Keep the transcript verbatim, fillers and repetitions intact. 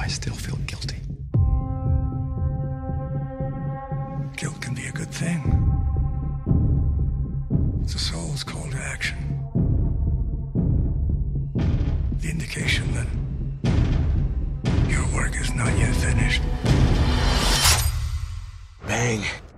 I still feel guilty. Guilt can be a good thing. It's a soul's call to action. The indication that your work is not yet finished. Bang.